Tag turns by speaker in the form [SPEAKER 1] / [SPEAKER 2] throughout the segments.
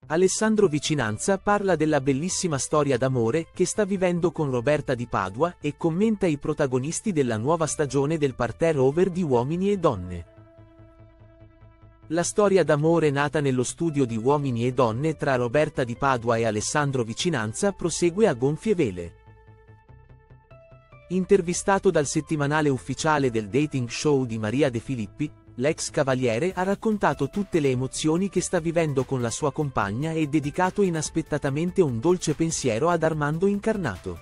[SPEAKER 1] Alessandro Vicinanza parla della bellissima storia d'amore che sta vivendo con Roberta Di Padua e commenta i protagonisti della nuova stagione del Parterre Over di Uomini e Donne. La storia d'amore nata nello studio di Uomini e Donne tra Roberta Di Padua e Alessandro Vicinanza prosegue a gonfie vele. Intervistato dal settimanale ufficiale del dating show di Maria De Filippi, l'ex cavaliere ha raccontato tutte le emozioni che sta vivendo con la sua compagna e dedicato inaspettatamente un dolce pensiero ad Armando Incarnato.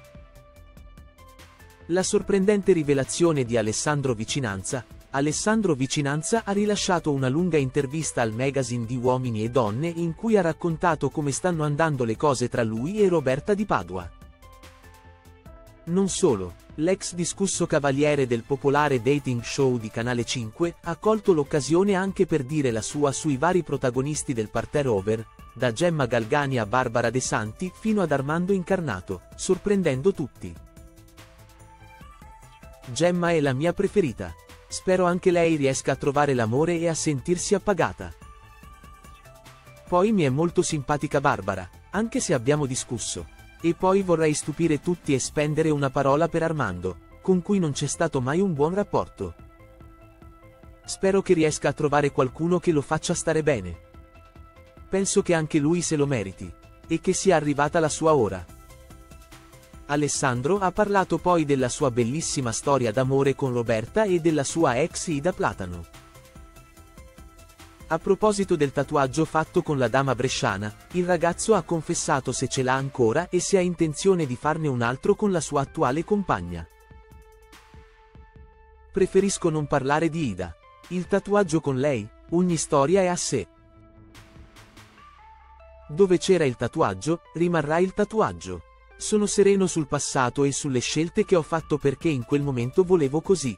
[SPEAKER 1] La sorprendente rivelazione di Alessandro Vicinanza ha rilasciato una lunga intervista al magazine di Uomini e Donne in cui ha raccontato come stanno andando le cose tra lui e Roberta Di Padua. Non solo, l'ex discusso cavaliere del popolare dating show di Canale 5 ha colto l'occasione anche per dire la sua sui vari protagonisti del Parterre Over, da Gemma Galgani a Barbara De Santi fino ad Armando Incarnato, sorprendendo tutti. Gemma è la mia preferita. Spero anche lei riesca a trovare l'amore e a sentirsi appagata. Poi mi è molto simpatica Barbara, anche se abbiamo discusso. E poi vorrei stupire tutti e spendere una parola per Armando, con cui non c'è stato mai un buon rapporto. Spero che riesca a trovare qualcuno che lo faccia stare bene. Penso che anche lui se lo meriti, e che sia arrivata la sua ora. Alessandro ha parlato poi della sua bellissima storia d'amore con Roberta e della sua ex Ida Platano. A proposito del tatuaggio fatto con la dama bresciana, il ragazzo ha confessato se ce l'ha ancora e se ha intenzione di farne un altro con la sua attuale compagna. Preferisco non parlare di Ida. Il tatuaggio con lei, ogni storia è a sé. Dove c'era il tatuaggio, rimarrà il tatuaggio. Sono sereno sul passato e sulle scelte che ho fatto perché in quel momento volevo così.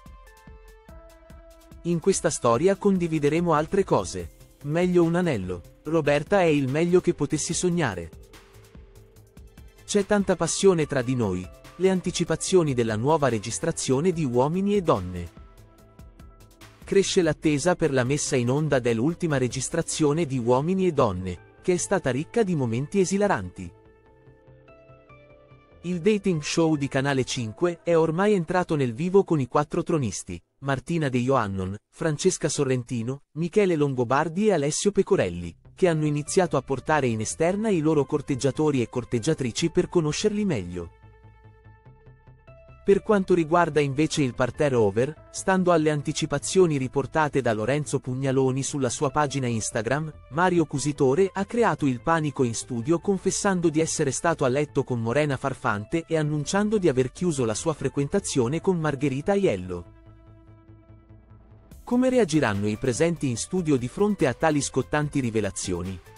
[SPEAKER 1] In questa storia condivideremo altre cose. Meglio un anello. Roberta è il meglio che potessi sognare. C'è tanta passione tra di noi. Le anticipazioni della nuova registrazione di Uomini e Donne. Cresce l'attesa per la messa in onda dell'ultima registrazione di Uomini e Donne, che è stata ricca di momenti esilaranti. Il dating show di Canale 5 è ormai entrato nel vivo con i 4 tronisti, Martina De Ioannon, Francesca Sorrentino, Michele Longobardi e Alessio Pecorelli, che hanno iniziato a portare in esterna i loro corteggiatori e corteggiatrici per conoscerli meglio. Per quanto riguarda invece il Parterre Over, stando alle anticipazioni riportate da Lorenzo Pugnaloni sulla sua pagina Instagram, Mario Cusitore ha creato il panico in studio confessando di essere stato a letto con Morena Farfante e annunciando di aver chiuso la sua frequentazione con Margherita Aiello. Come reagiranno i presenti in studio di fronte a tali scottanti rivelazioni?